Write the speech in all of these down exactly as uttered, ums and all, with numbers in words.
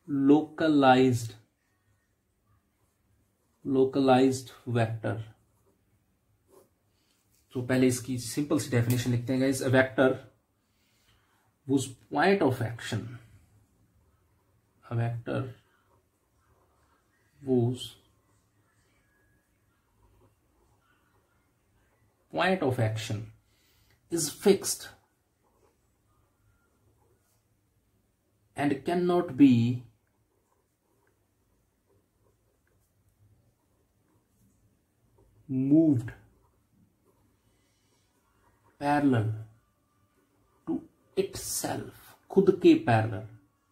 localized localized vector. तो पहले इसकी सिंपल सी डेफिनेशन लिखते हैं guys. A vector whose point of action a vector whose point of action is fixed and cannot be moved parallel to itself, खुद के parallel,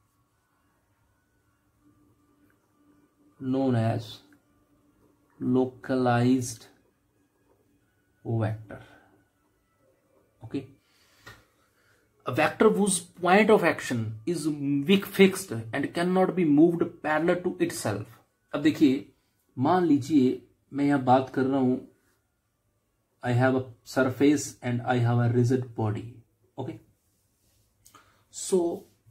known as localized vector. Okay, a vector whose point of action is fixed and cannot be moved parallel to itself. अब देखिए, मान लीजिए मैं यहां बात कर रहा हूं, I have a surface and I have a rigid body. Okay, so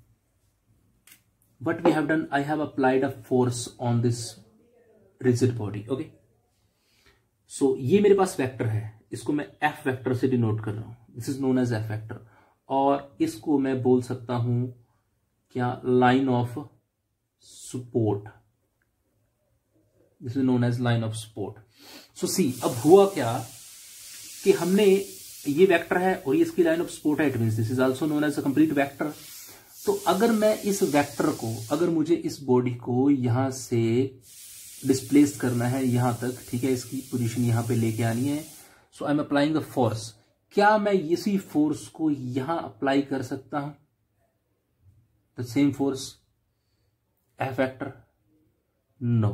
what we have done, I have applied a force on this rigid body. Okay, so ये मेरे पास वेक्टर है, इसको मैं F वेक्टर से डिनोट कर रहा हूं. This is known as F vector. और इसको मैं बोल सकता हूं क्या, line of support. This is known as line of support. So see, अब हुआ क्या कि हमने, ये वेक्टर है और ये इसकी लाइन ऑफ सपोर्ट है, it means this is also known as a complete vector. तो अगर मैं इस वेक्टर को, अगर मुझे इस बॉडी को यहां से डिस्प्लेस करना है यहां तक, ठीक है, इसकी पोजीशन यहां पे लेके आनी है, so I am applying a force. क्या मैं इसी फोर्स को यहां अप्लाई कर सकता हूं, the same force, F vector? No.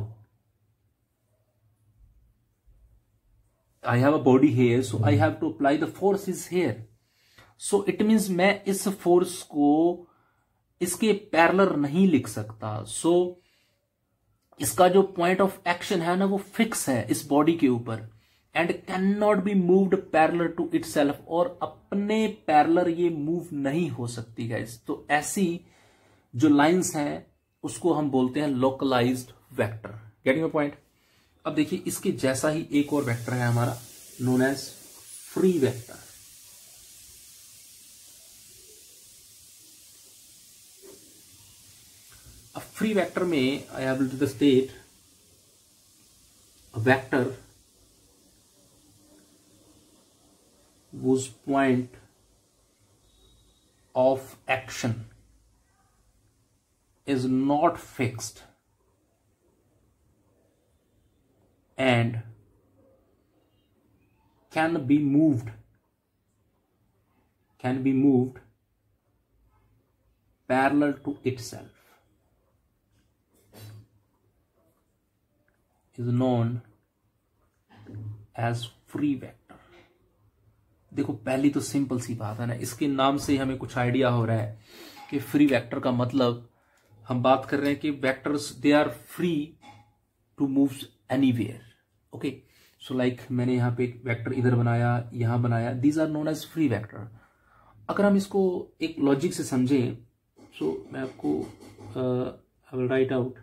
I have a body here, so I have to apply the force is here. So it means मैं इस फोर्स को इसके पैरेलल नहीं लिख सकता. So इसका जो पॉइंट ऑफ एक्शन है ना, वो फिक्स है इस बॉडी के ऊपर, and can not be moved parallel to itself, और अपने पैरेलल ये मूव नहीं हो सकती गाइस. तो ऐसी जो लाइंस हैं उसको हम बोलते हैं localized vector. Getting my point? अब देखिए, इसके जैसा ही एक और वेक्टर है हमारा, नोन एज फ्री वेक्टर. अब फ्री वेक्टर में I have to the state a vector whose point of action is not fixed and can be moved can be moved parallel to itself is known as free vector. देखो, पहली तो simple सी बात है ना, इसके नाम से हमें कुछ आइडिया हो रहा है कि फ्री वेक्टर का मतलब, हम बात कर रहे हैं कि vectors they are free to move anywhere. Okay, so like मैंने यहां पे एक वेक्टर इधर बनाया, यहां बनाया, these are known as free vector. अगर हम इसको एक लॉजिक से समझें, सो so, मैं आपको I will write out.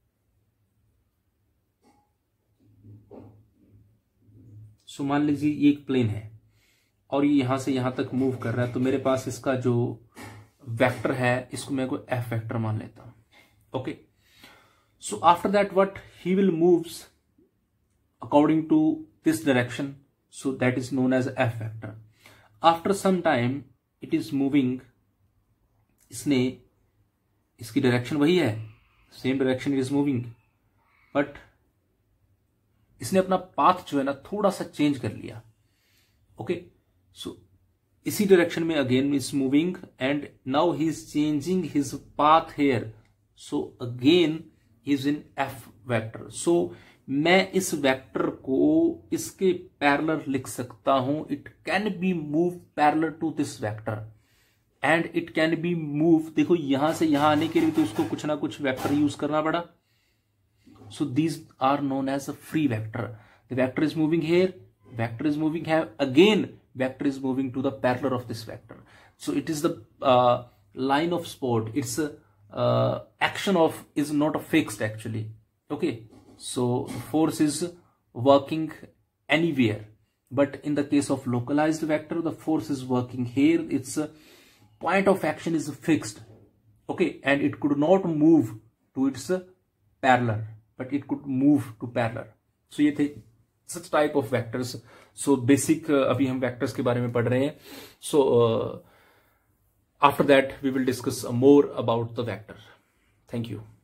So मान लीजिए ये एक प्लेन है और ये यहां से यहां तक मूव कर रहा है, तो मेरे पास इसका जो वेक्टर है, इसको मैं कोई एफ वेक्टर मान लेता हूं. Okay, so after that what he will moves according to this direction, so that is known as F vector. After some time it is moving, इसने, इसकी डायरेक्शन वही है, same direction it is moving, but इसने अपना path जो है ना थोड़ा सा चेंज कर लिया. ओके, सो इसी डायरेक्शन में again is moving and now he is changing his path here, so again is in F vector. So मैं इस वेक्टर को इसके पैरेलल लिख सकता हूं. It can be move parallel to this vector and it can be move. देखो, यहां से यहां आने के लिए तो इसको कुछ ना कुछ वेक्टर यूज करना पड़ा. So these are known as a free vector. The vector is moving here, vector is moving here, again vector is moving to the parallel of this vector. So it is the line of support, it's uh, action of is not a fixed actually. Okay, so the force is working anywhere, but in the case of localized vector, the force is working here. Its uh, point of action is fixed. Okay, and it could not move to its uh, parallel, but it could move to parallel. So ये थे such type of vectors. So basic uh, अभी हम vectors के बारे में पढ़ रहे हैं. So uh, after that we will discuss more about the vector. Thank you.